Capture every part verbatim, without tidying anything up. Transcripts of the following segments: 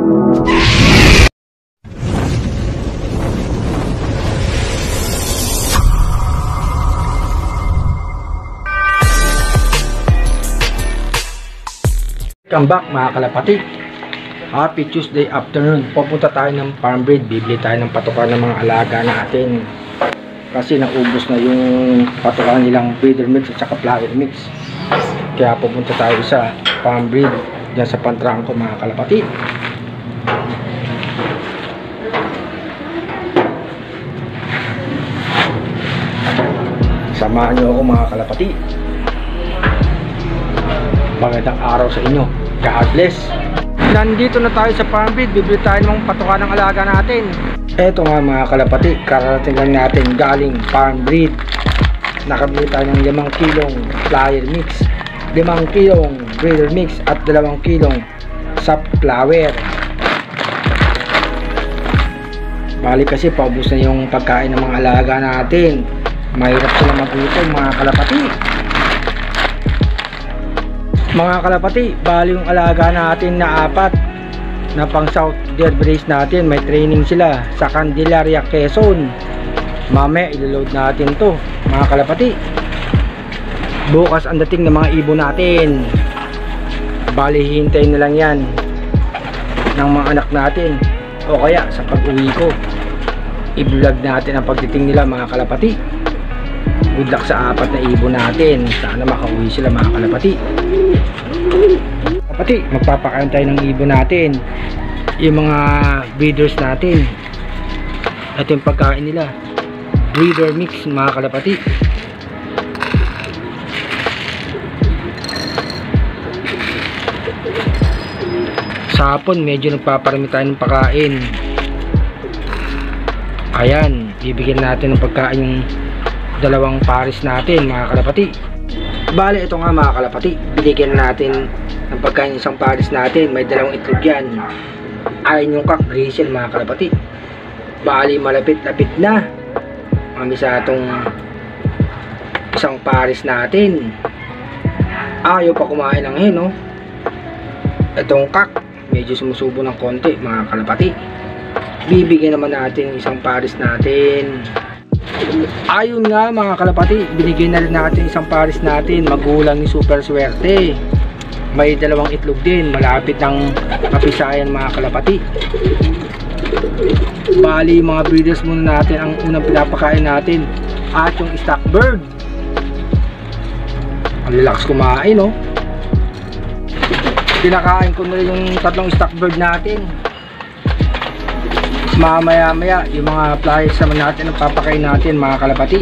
Welcome back mga kalapati. Happy Tuesday afternoon. Pupunta tayo ng farm breed. Bibili tayo ng patukan ng mga alaga natin. Kasi naubos na yung patukan nilang breeder mix at saka flower mix. Kaya pupunta tayo sa farm breed dyan sa Pantrangco mga kalapati. Samahan nyo ako mga kalapati. Magandang araw sa inyo. God bless. Nandito na tayo sa farm breed. Bibili tayo ng patukan ng alaga natin. Eto nga mga kalapati, kararating lang natin galing farm breed. Nakabili tayo ng limang kilong flower mix, limang kilong breeder mix at dalawang kilong sap flower. Bali kasi paubos na yung pagkain ng mga alaga natin. Mahirap sila magutom mga kalapati. Mga kalapati, bali yung alaga natin na apat na pang South Deer Brace natin, may training sila sa Candelaria, Quezon. Mamaya iloload natin to mga kalapati. Bukas ang dating ng mga ibon natin. Bali hintayin na lang yan ng mga anak natin, o kaya sa pag-uwi ko i-vlog natin ang pagdating nila mga kalapati. Good luck sa apat na ibon natin. Sana makauwi sila mga kalapati. Kalapati, magpapakain tayo ng ibon natin. Yung mga breeders natin. Ito yung pagkain nila. Breeder mix mga kalapati. Sa hapon medyo nagpaparami tayo ng pagkain. Ayan, bibigyan natin ng pagkain yung dalawang pares natin mga kalapati. Bale ito nga mga kalapati, binigyan natin ng pagkain isang pares natin. May dalawang itlog yan. Ayon yung cock grizzle mga kalapati. Bali malapit-lapit na kami sa itong isang pares natin. Ayaw pa kumain ng hen, no? Itong cock medyo sumusubo ng konti mga kalapati. Bibigyan naman natin isang pares natin. Ayun nga mga kalapati, binigyan na rin natin isang pares natin. Magulang ni Super Swerte. May dalawang itlog din, malapit ng kapisayan mga kalapati. Bali mga breeders muna natin ang unang pinapakain natin, at yung stock bird. Ang relax kumain, no? Pinakain ko na rin yung tatlong stock bird natin. Mamaya maya yung mga flyers naman natin ang papakain natin mga kalapati.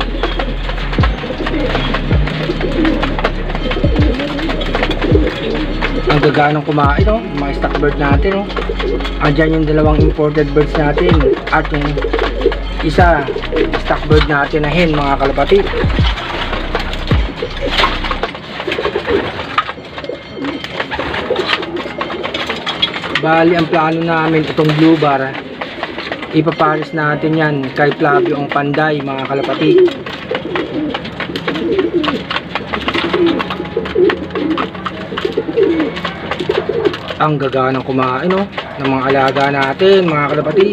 Ang gaganong kumain, no? Yung mga stock bird natin, no? Andyan yung dalawang imported birds natin at yung isa stock bird natin na hen mga kalapati. Bali ang plano namin itong blue bar, ipapares natin yan kay Flavio ang Panday mga kalapati. Ang gaganang kumain, no? Ng mga alaga natin mga kalapati.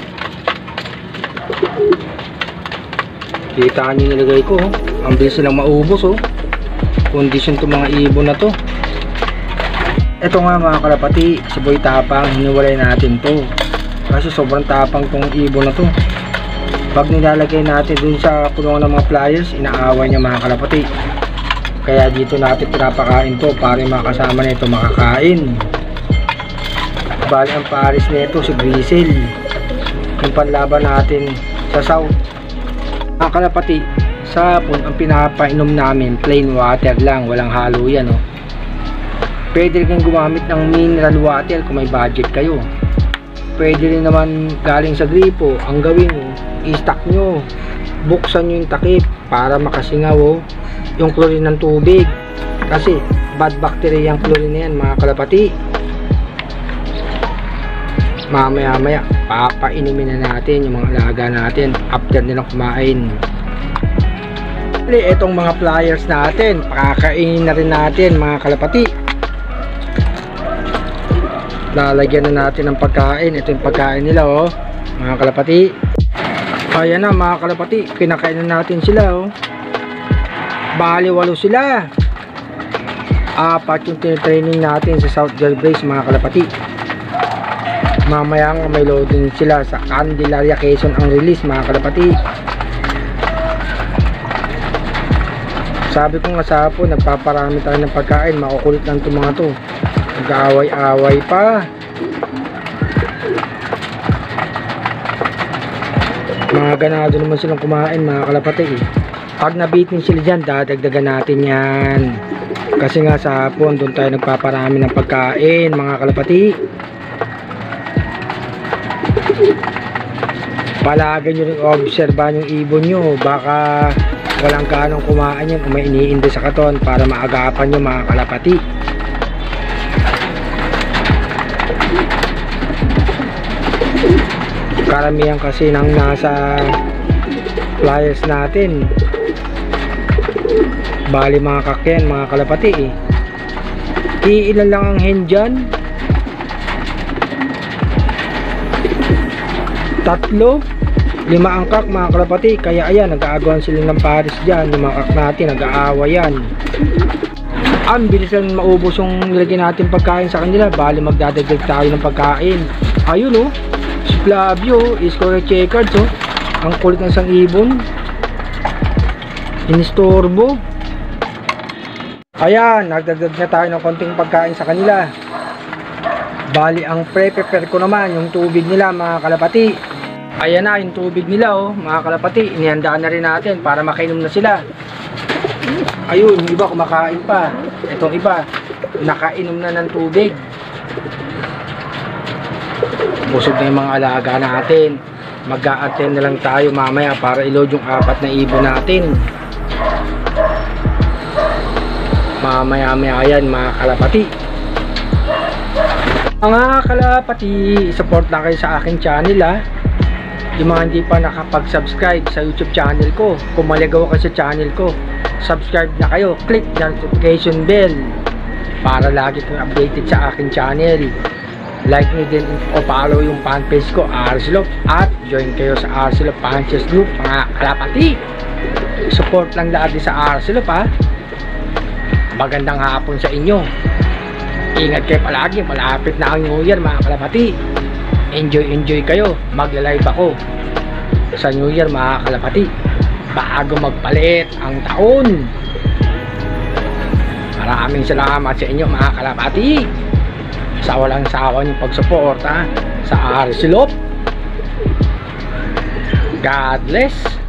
Kita nyo nilagay ko, oh. Ang bilis silang maubos, oh. Condition to mga ibon na to. Ito nga mga kalapati, si Boy Tapang, hiniwalay natin to kasi sobrang tapang tong ibon na to. Pag nilalagay natin dun sa kulungan ng mga flyers, inaaway niya mga kalapati. Kaya dito natin pinapakain to para makasama nito makakain. Bali ang pares nito si Grizzle, yung panlaban natin sa South. Mga kalapati, sa hapon ang pinapainom namin plain water lang, walang halo yan, oh. Pwede rin gumamit ng mineral water kung may budget kayo. Pwede rin naman galing sa gripo. Ang gawin nyo, i-stack nyo, buksan nyo yung takip para makasingaw, oh, yung chlorine ng tubig, kasi bad bacteria yung chlorine na yan mga kalapati. Mamaya maya papainumin na natin yung mga alaga natin after nilang kumain. Itong mga flyers natin pakakainin na rin natin mga kalapati. lalagyan na natin ng pagkain. Ito yung pagkain nila, oh, mga kalapati. Ayan na mga kalapati, pinakain na natin sila, oh. Bali walo sila. Apat yung tinitraining natin sa South Galbraith, mga kalapati. Mamaya nga may loading sila sa Candelaria, Quezon ang release, mga kalapati. Sabi ko nga sa hapon, nagpaparami tayo ng pagkain. Makukulit lang itong mga to, nag-aaway-aaway pa. Mga ganado naman silang kumain, mga kalapati, eh. Pag nabitin sila dyan, dadagdagan natin yan. Kasi nga sa hapon, doon tayo nagpaparami ng pagkain, mga kalapati. Palagi nyo rin obserbahan yung ibon nyo. Baka walang kanong kumain yan, kung may iniinda sa katon, para maagapan nyo, mga kalapati. Karamihan kasi nang nasa flyers natin, bali mga kakyan, mga kalapati, eh. Iilan lang ang hen dyan, tatlo, lima ang kak, mga kalapati. Kaya ayan, nag-aagawan sila ng pares dyan. Yung mga kak natin, nag-aawa yan. Ang bilis lang maubos yung nilagyan natin pagkain sa kanila. Bali magdadagdag tayo ng pagkain. Ayun, oh, si Flavio is correct checkered, oh. Ang kulit ng isang ibon, inistorbo. Ayan, nagdagdag na tayo ng konting pagkain sa kanila. Bali ang pre-prepare ko naman yung tubig nila, mga kalapati. Ayan na yung tubig nila, oh, mga kalapati. Inihandaan na rin natin para makainom na sila. Ayun, yung iba kumakain pa. Itong iba, nakainom na ng tubig. Busog na yung mga alaga natin. Mag-a-attend na lang tayo mamaya para i-load yung apat na ibon natin. Mamaya-maya yan, mga kalapati. Mga kalapati, support na kayo sa aking channel, ha. Yung mga hindi pa nakapag-subscribe sa YouTube channel ko, kung maligaw ka sa channel ko, subscribe na kayo, click the notification bell para lagi kang updated sa aking channel. Like nyo din o follow yung fanpage ko, Arsilop, at join kayo sa Arsilop Fanpage Group, mga kalapati. Support lang lagi sa Arsilop, ha. Magandang hapon sa inyo. Ingat kayo palagi, malapit na ang New Year, mga kalapati. Enjoy enjoy kayo. Magla-live ako sa New Year, mga kalapati, bago magpalit ang taon. Maraming salamat sa inyo, mga kalapati, sa walang sawa niyong pagsuporta sa Arsilop. God bless.